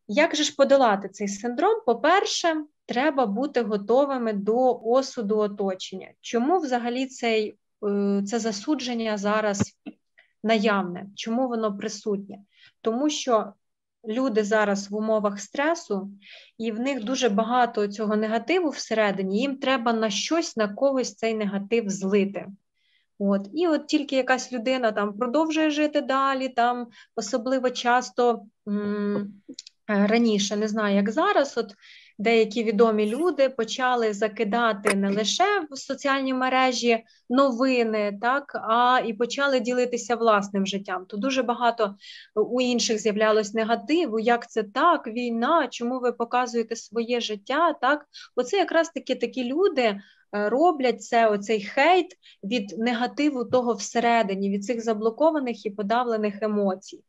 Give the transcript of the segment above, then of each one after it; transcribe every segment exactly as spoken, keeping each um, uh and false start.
Як же ж подолати цей синдром? По-перше, треба бути готовими до осуду оточення. Чому взагалі цей, це засудження зараз наявне? Чому воно присутнє? Тому що люди зараз в умовах стресу, і в них дуже багато цього негативу всередині, їм треба на щось, на когось цей негатив злити. От. І от тільки якась людина там продовжує жити далі, там особливо часто м- раніше, не знаю, як зараз, от деякі відомі люди почали закидати не лише в соціальні мережі новини, так, а і почали ділитися власним життям. То дуже багато у інших з'являлось негативу, як це так, війна, чому ви показуєте своє життя, так? Оце якраз таки такі люди роблять це, оцей хейт від негативу того всередині, від цих заблокованих і подавлених емоцій.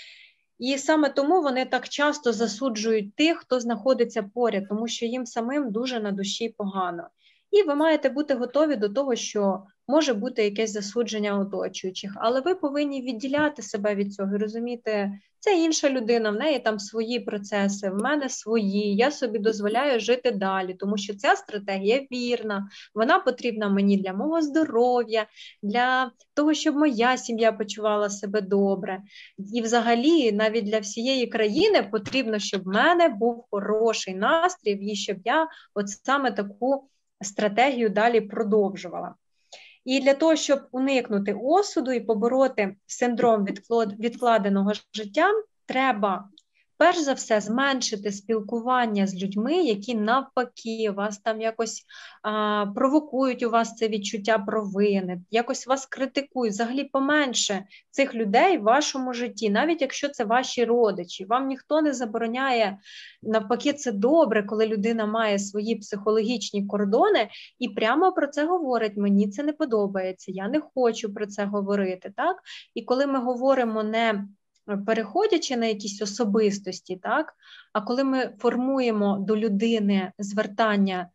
І саме тому вони так часто засуджують тих, хто знаходиться поряд, тому що їм самим дуже на душі погано. І ви маєте бути готові до того, що може бути якесь засудження оточуючих, але ви повинні відділяти себе від цього і розуміти, це інша людина, в неї там свої процеси, в мене свої, я собі дозволяю жити далі, тому що ця стратегія вірна, вона потрібна мені для мого здоров'я, для того, щоб моя сім'я почувала себе добре. І взагалі навіть для всієї країни потрібно, щоб в мене був хороший настрій, і щоб я от саме таку стратегію далі продовжувала. І для того, щоб уникнути осуду і побороти синдром відкладеного життя, треба, перш за все, зменшити спілкування з людьми, які навпаки вас там якось а, провокують у вас це відчуття провини, якось вас критикують, взагалі поменше цих людей в вашому житті, навіть якщо це ваші родичі. Вам ніхто не забороняє, навпаки, це добре, коли людина має свої психологічні кордони і прямо про це говорить, мені це не подобається, я не хочу про це говорити, так? І коли ми говоримо не переходячи на якісь особистості, так, а коли ми формуємо до людини звертання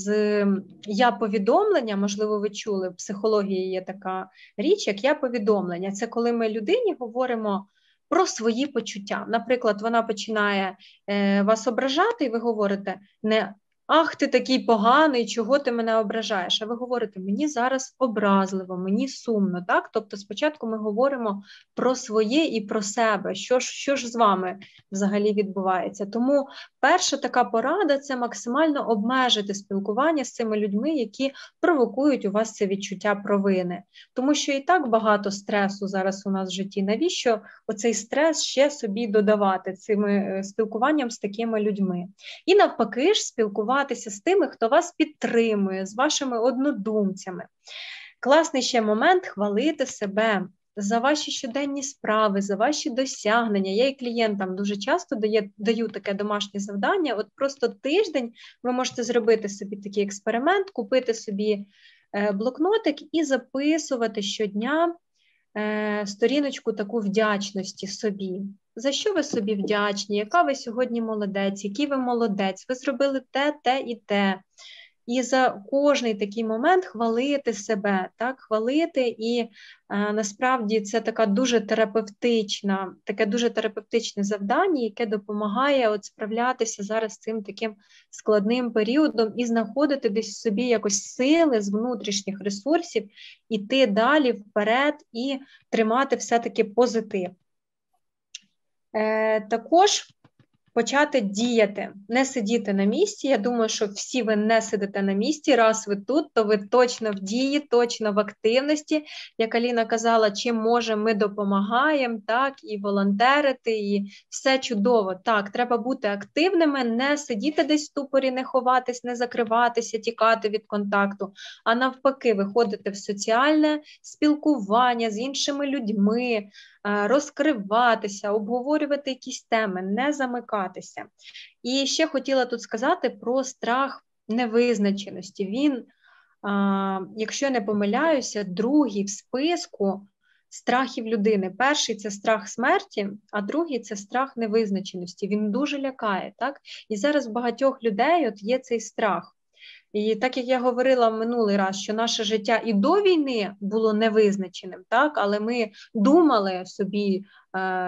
з я-повідомлення, можливо, ви чули, в психології є така річ, як я-повідомлення. Це коли ми людині говоримо про свої почуття. Наприклад, вона починає е, вас ображати, і ви говорите не «ах, ти такий поганий, чого ти мене ображаєш?» А ви говорите «мені зараз образливо, мені сумно». Так? Тобто спочатку ми говоримо про своє і про себе, що ж, що ж з вами взагалі відбувається. Тому перша така порада – це максимально обмежити спілкування з цими людьми, які провокують у вас це відчуття провини. Тому що і так багато стресу зараз у нас в житті. Навіщо оцей стрес ще собі додавати цим спілкуванням з такими людьми? І навпаки ж спілкування з тими, хто вас підтримує, з вашими однодумцями. Класний ще момент – хвалити себе за ваші щоденні справи, за ваші досягнення. Я і клієнтам дуже часто даю, даю таке домашнє завдання. От просто тиждень ви можете зробити собі такий експеримент, купити собі блокнотик і записувати щодня сторіночку таку вдячності собі. За що ви собі вдячні, яка ви сьогодні молодець, який ви молодець, ви зробили те, те і те. І за кожний такий момент хвалити себе, так, хвалити, і е, насправді це така дуже терапевтична, таке дуже терапевтичне завдання, яке допомагає от справлятися зараз з цим таким складним періодом і знаходити десь в собі якось сили з внутрішніх ресурсів, іти далі вперед і тримати все-таки позитив. Е, також почати діяти, не сидіти на місці. Я думаю, що всі ви не сидите на місці. Раз ви тут, то ви точно в дії, точно в активності. Як Аліна казала, чим можемо, ми допомагаємо, так, і волонтерити, і все чудово. Так, треба бути активними, не сидіти десь в ступорі, не ховатись, не закриватися, тікати від контакту, а навпаки, виходити в соціальне спілкування з іншими людьми, розкриватися, обговорювати якісь теми, не замикатися. І ще хотіла тут сказати про страх невизначеності. Він, якщо я не помиляюся, другий в списку страхів людини. Перший – це страх смерті, а другий – це страх невизначеності. Він дуже лякає, так? І зараз в багатьох людей от є цей страх. І так, як я говорила в минулий раз, що наше життя і до війни було невизначеним, так, але ми думали собі, е,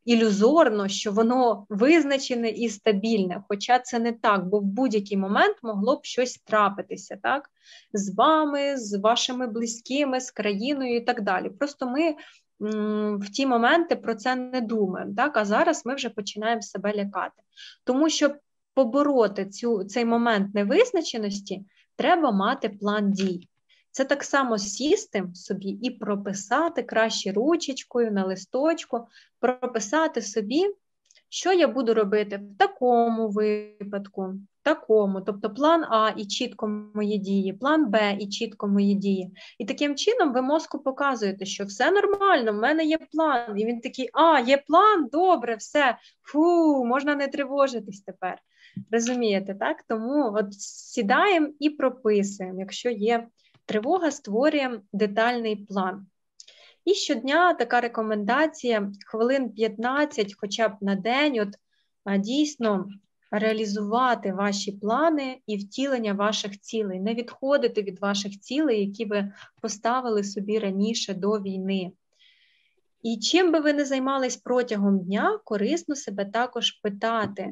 ілюзорно, що воно визначене і стабільне, хоча це не так, бо в будь-який момент могло б щось трапитися, так? З вами, з вашими близькими, з країною і так далі. Просто ми м, в ті моменти про це не думаємо, так? А зараз ми вже починаємо себе лякати. Тому щоб побороти цю, цей момент невизначеності, треба мати план дій. Це так само сісти собі і прописати краще ручечкою на листочку, прописати собі, що я буду робити в такому випадку, в такому, тобто план А і чітко мої дії, план Б і чітко мої дії. І таким чином ви мозку показуєте, що все нормально, в мене є план. І він такий, а, є план, добре, все, фу, можна не тривожитись тепер. Розумієте, так? Тому от сідаємо і прописуємо, якщо є тривога, створюємо детальний план. І щодня така рекомендація, хвилин п'ятнадцять хоча б на день, от дійсно реалізувати ваші плани і втілення ваших цілей, не відходити від ваших цілей, які ви поставили собі раніше до війни. І чим би ви не займались протягом дня, корисно себе також питати,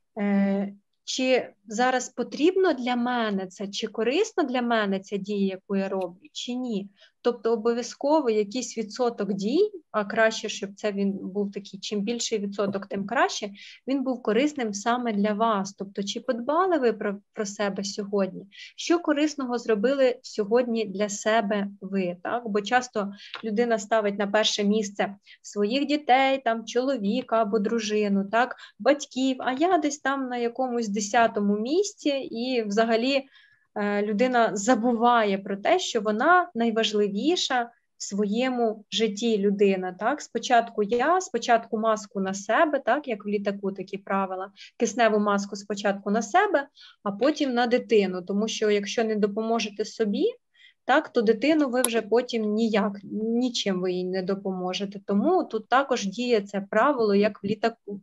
чи зараз потрібно для мене це, чи корисно для мене ця дія, яку я роблю, чи ні. Тобто обов'язково якийсь відсоток дій, а краще, щоб це він був такий, чим більший відсоток, тим краще, він був корисним саме для вас. Тобто, чи подбали ви про, про себе сьогодні? Що корисного зробили сьогодні для себе ви? Так? Бо часто людина ставить на перше місце своїх дітей, там, чоловіка або дружину, так? Батьків, а я десь там на якомусь десятому місці і взагалі людина забуває про те, що вона найважливіша в своєму житті людина. Так? Спочатку я, спочатку маску на себе, так, як в літаку такі правила, кисневу маску спочатку на себе, а потім на дитину. Тому що якщо не допоможете собі, так, то дитину ви вже потім ніяк, нічим ви їй не допоможете. Тому тут також діє це правило, як в літаку.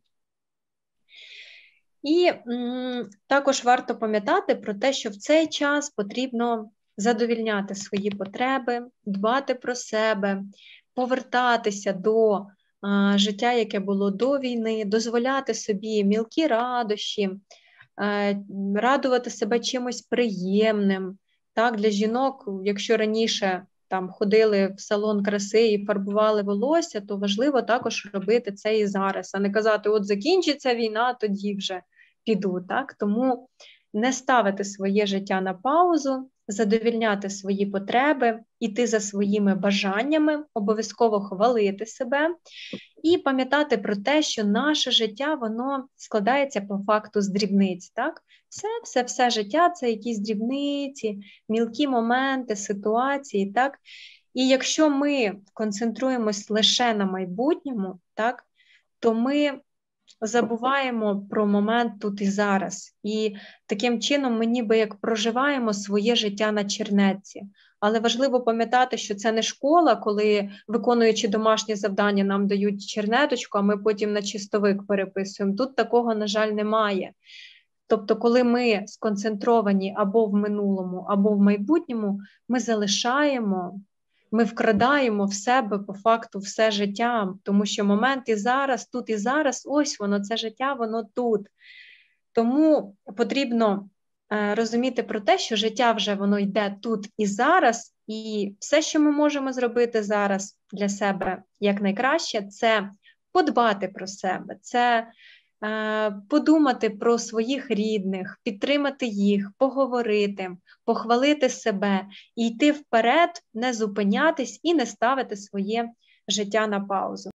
І м, також варто пам'ятати про те, що в цей час потрібно задовільняти свої потреби, дбати про себе, повертатися до а, життя, яке було до війни, дозволяти собі мілкі радощі, а, радувати себе чимось приємним. Так, для жінок, якщо раніше там ходили в салон краси і фарбували волосся, то важливо також робити це і зараз, а не казати, от закінчиться війна, тоді вже піду. Так? Тому не ставити своє життя на паузу, задовільняти свої потреби, іти за своїми бажаннями, обов'язково хвалити себе і пам'ятати про те, що наше життя, воно складається по факту з дрібниць. Так? Все, все, все життя – це якісь дрібниці, мілкі моменти, ситуації. Так? І якщо ми концентруємось лише на майбутньому, так, то ми забуваємо про момент тут і зараз. І таким чином ми ніби як проживаємо своє життя на чернетці. Але важливо пам'ятати, що це не школа, коли, виконуючи домашні завдання, нам дають чернеточку, а ми потім на чистовик переписуємо. Тут такого, на жаль, немає. Тобто, коли ми сконцентровані або в минулому, або в майбутньому, ми залишаємо, ми вкрадаємо в себе по факту все життя, тому що момент і зараз, тут і зараз, ось воно, це життя, воно тут. Тому потрібно е, розуміти про те, що життя вже воно йде тут і зараз, і все, що ми можемо зробити зараз для себе якнайкраще, це подбати про себе, це подумати про своїх рідних, підтримати їх, поговорити, похвалити себе і йти вперед, не зупинятись і не ставити своє життя на паузу.